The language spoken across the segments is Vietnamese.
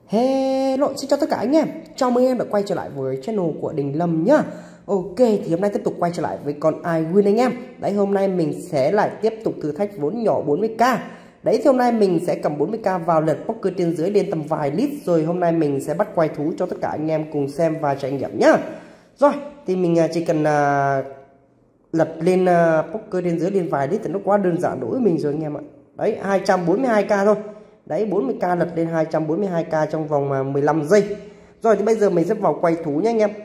Hello, xin chào tất cả anh em. Chào mừng em đã quay trở lại với channel của Đình Lâm nhá. Ok, thì hôm nay tiếp tục quay trở lại với con iWin anh em. Đấy, hôm nay mình sẽ lại tiếp tục thử thách vốn nhỏ 40k. Đấy, thì hôm nay mình sẽ cầm 40k vào lượt poker trên dưới lên tầm vài lít. Rồi hôm nay mình sẽ bắt quay thú cho tất cả anh em cùng xem và trải nghiệm nhá. Rồi, thì mình chỉ cần lật lên poker trên dưới lên vài lít thì nó quá đơn giản đối với mình rồi anh em ạ. Đấy, 242k thôi. Đấy, 40k lật lên 242k trong vòng 15 giây. Rồi thì bây giờ mình sẽ vào quay thú nhé anh em.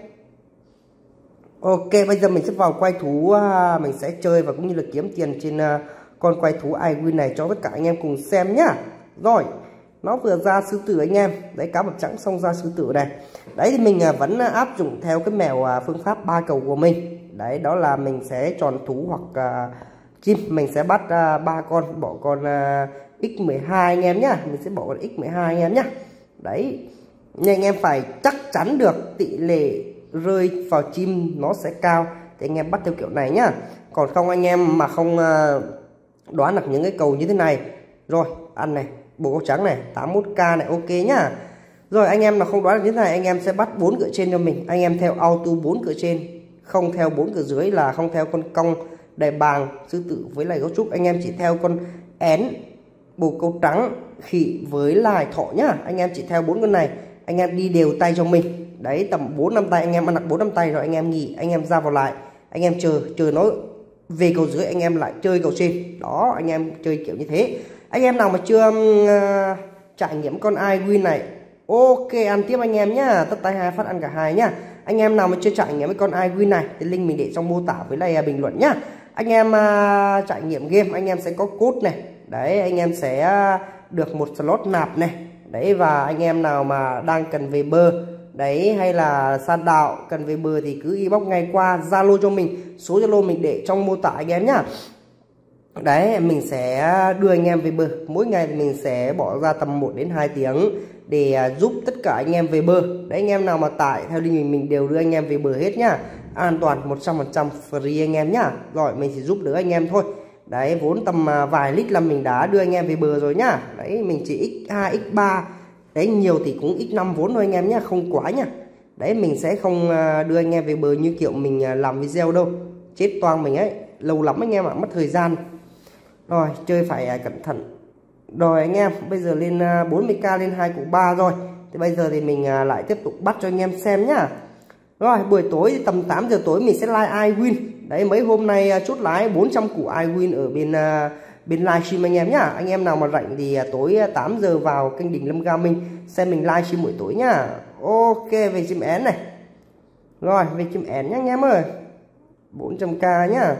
Ok, bây giờ mình sẽ vào quay thú, mình sẽ chơi và cũng như là kiếm tiền trên con quay thú iWin này cho tất cả anh em cùng xem nhá. Rồi, nó vừa ra sư tử anh em. Đấy, cá mập trắng xong ra sư tử này. Đấy thì mình vẫn áp dụng theo cái mèo phương pháp 3 cầu của mình. Đấy, đó là mình sẽ chọn thú hoặc chim. Mình sẽ bắt 3 con, bỏ con x12 anh em nhá. Mình sẽ bỏ con x12 anh em nhá. Đấy, nhưng anh em phải chắc chắn được tỷ lệ rơi vào chim nó sẽ cao thì anh em bắt theo kiểu này nhá. Còn không anh em mà không đoán được những cái cầu như thế này, rồi ăn này, bộ câu trắng này, 81k này, ok nhá. Rồi anh em mà không đoán được như thế này, anh em sẽ bắt 4 cửa trên cho mình. Anh em theo auto 4 cửa trên, không theo 4 cửa dưới, là không theo con cong, đại bàng, sư tử với lại gấu trúc. Anh em chỉ theo con én, bồ câu trắng, khỉ với lại thỏ nhá. Anh em chỉ theo 4 con này, anh em đi đều tay cho mình. Đấy, tầm 4-5 tay anh em ăn được 4-5 tay rồi anh em nghỉ, anh em ra vào lại, anh em chờ nó về cầu dưới, anh em lại chơi cầu trên. Đó, anh em chơi kiểu như thế. Anh em nào mà chưa trải nghiệm con iWin này, ok, ăn tiếp anh em nhá, tất tay 2 phát ăn cả hai nhá. Anh em nào mà chưa trải nghiệm với con iWin này thì link mình để trong mô tả với lại bình luận nhá. Anh em trải nghiệm game, anh em sẽ có code này. Đấy, anh em sẽ được một slot nạp này. Đấy, và anh em nào mà đang cần về bơ, đấy, hay là san đạo cần về bờ thì cứ inbox ngay qua Zalo cho mình, số Zalo mình để trong mô tả anh em nhá. Đấy, mình sẽ đưa anh em về bờ. Mỗi ngày thì mình sẽ bỏ ra tầm 1 đến 2 tiếng để giúp tất cả anh em về bờ. Đấy, anh em nào mà tải theo link mình đều đưa anh em về bờ hết nhá. An toàn 100% free anh em nhá. Rồi mình chỉ giúp đỡ anh em thôi. Đấy, vốn tầm vài lít là mình đã đưa anh em về bờ rồi nhá. Đấy, mình chỉ x2 x3, đấy, nhiều thì cũng x5 vốn thôi anh em nhá, không quá nhá. Đấy, mình sẽ không đưa anh em về bờ như kiểu mình làm video đâu, chết toang mình ấy, lâu lắm anh em ạ, mất thời gian. Rồi, chơi phải cẩn thận. Rồi anh em, bây giờ lên 40k lên 2 củ 3 rồi. Thì bây giờ thì mình lại tiếp tục bắt cho anh em xem nhá. Rồi, buổi tối tầm 8 giờ tối mình sẽ live iWin. Đấy, mấy hôm nay chốt lái 400 củ iWin ở bên livestream anh em nhá. Anh em nào mà rảnh thì tối 8 giờ vào kênh Đình Lâm Gaming xem mình livestream buổi tối nhá. Ok, về chim én này. Rồi, về chim én nhá anh em ơi. 400k nhá.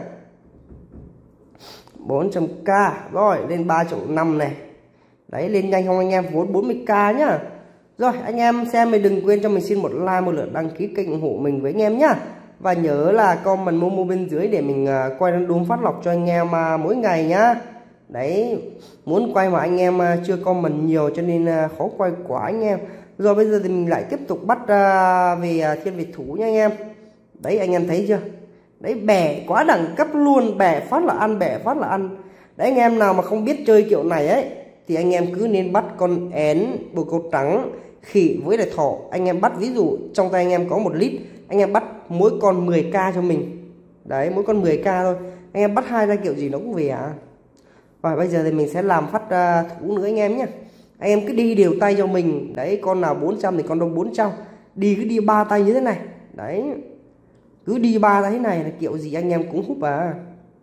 400k. Rồi, lên 3,5 này. Đấy, lên nhanh không anh em, vốn 40k nhá. Rồi, anh em xem thì đừng quên cho mình xin một like, một lượt đăng ký kênh ủng hộ mình với anh em nhá. Và nhớ là comment Momo bên dưới để mình quay random phát lọc cho anh em mỗi ngày nhá. Đấy, muốn quay mà anh em chưa comment nhiều cho nên khó quay quá anh em. Rồi bây giờ thì mình lại tiếp tục bắt về thiên Việt thủ nha anh em. Đấy, anh em thấy chưa? Đấy, bẻ quá đẳng cấp luôn, bẻ phát là ăn, bẻ phát là ăn. Đấy, anh em nào mà không biết chơi kiểu này ấy thì anh em cứ nên bắt con én, bồ câu trắng, khỉ với lại thỏ. Anh em bắt, ví dụ trong tay anh em có 1 lít, anh em bắt mỗi con 10k cho mình. Đấy, mỗi con 10k thôi. Anh em bắt 2 ra kiểu gì nó cũng về à. Và bây giờ thì mình sẽ làm phát thủ nữa anh em nhé. Anh em cứ đi đều tay cho mình. Đấy, con nào 400 thì con đâu 400. Cứ đi 3 tay như thế này. Đấy, cứ đi 3 tay thế này là kiểu gì anh em cũng húp à.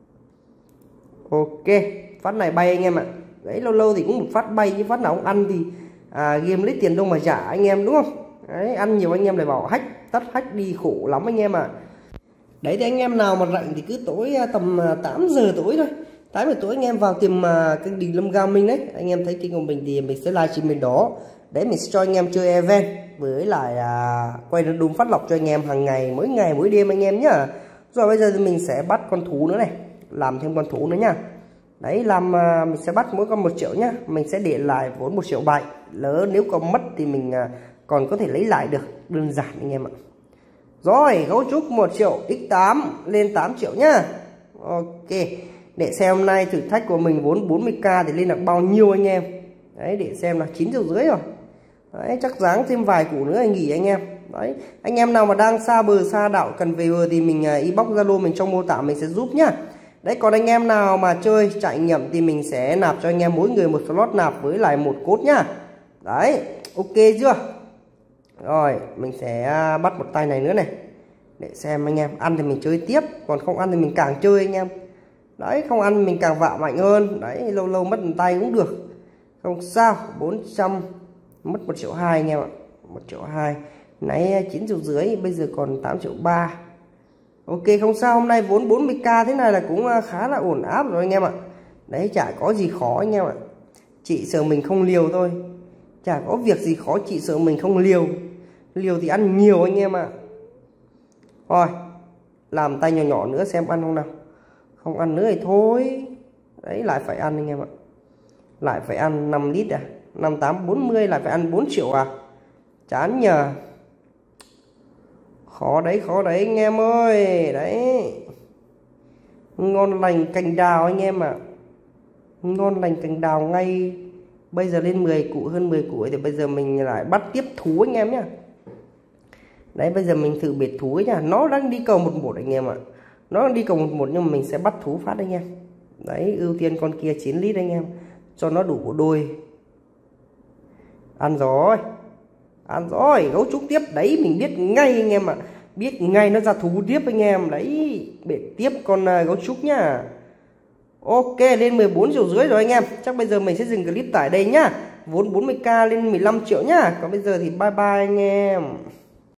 Ok, phát này bay anh em ạ. Đấy, lâu lâu thì cũng một phát bay, nhưng phát nào không ăn thì game lấy tiền đâu mà trả anh em, đúng không? Đấy, ăn nhiều anh em lại bảo hack, tắt hack đi khổ lắm anh em ạ. Đấy, thì anh em nào mà rảnh thì cứ tối tầm 8 giờ tối thôi, 8 giờ tối anh em vào tìm kênh Đình Lâm Gaming đấy. Anh em thấy kênh của mình thì mình sẽ livestream bên đó. Đấy, mình sẽ cho anh em chơi event với lại quay random phát lọc cho anh em hàng ngày, mỗi đêm anh em nhá. Rồi bây giờ thì mình sẽ bắt con thú nữa này, làm thêm con thú nữa nhá. Đấy, làm mình sẽ bắt mỗi con 1 triệu nhá. Mình sẽ để lại vốn 1,7 triệu. Lỡ nếu có mất thì mình còn có thể lấy lại được, đơn giản anh em ạ. Rồi, gấu trúc 1 triệu x8 lên 8 triệu nhá. Ok, để xem hôm nay thử thách của mình vốn 40k thì lên được bao nhiêu anh em. Đấy, để xem là 9,5 triệu rồi. Đấy, chắc dáng thêm vài củ nữa anh nghỉ anh em. Đấy, anh em nào mà đang xa bờ xa đảo cần về bờ thì mình inbox Zalo mình trong mô tả mình sẽ giúp nhá. Đấy, còn anh em nào mà chơi trải nghiệm thì mình sẽ nạp cho anh em mỗi người một slot nạp với lại một code nhá. Đấy, ok chưa? Rồi, mình sẽ bắt một tay này nữa này. Để xem anh em, ăn thì mình chơi tiếp, còn không ăn thì mình càng chơi anh em. Đấy, không ăn mình càng vạ mạnh hơn. Đấy, lâu lâu mất một tay cũng được. Không sao, 400 mất 1,2 triệu anh em ạ. 1,2 triệu. Nãy 9,5 triệu, bây giờ còn 8,3 triệu. Ok, không sao, hôm nay vốn 40k thế này là cũng khá là ổn áp rồi anh em ạ. Đấy, chả có gì khó anh em ạ. Chị sợ mình không liều thôi. Chả có việc gì khó, chị sợ mình không liều. Liều thì ăn nhiều anh em ạ. Rồi, làm tay nhỏ nhỏ nữa xem ăn không nào. Không ăn nữa thì thôi. Đấy, lại phải ăn anh em ạ. Lại phải ăn 5 lít à, 5, 8, 40 lại phải ăn 4 triệu à. Chán nhờ. Khó đấy anh em ơi. Đấy, ngon lành cành đào anh em ạ. Ngon lành cành đào ngay. Bây giờ lên 10 củ, hơn 10 củ thì bây giờ mình lại bắt tiếp thú anh em nhá. Đấy, bây giờ mình thử bệt thú ấy nhá. Nó đang đi cầu 11 anh em ạ. Nó đang đi cầu 11 nhưng mà mình sẽ bắt thú phát anh em. Đấy, ưu tiên con kia 9 lít anh em, cho nó đủ bộ đôi. Ăn rồi. Ăn rồi, gấu trúc tiếp. Đấy, mình biết ngay anh em ạ. Biết ngay nó ra thú tiếp anh em. Đấy, bệt tiếp con gấu trúc nhá. Ok, lên 14,5 triệu rồi anh em. Chắc bây giờ mình sẽ dừng clip tại đây nhá. Vốn 40k lên 15 triệu nhá. Còn bây giờ thì bye bye anh em.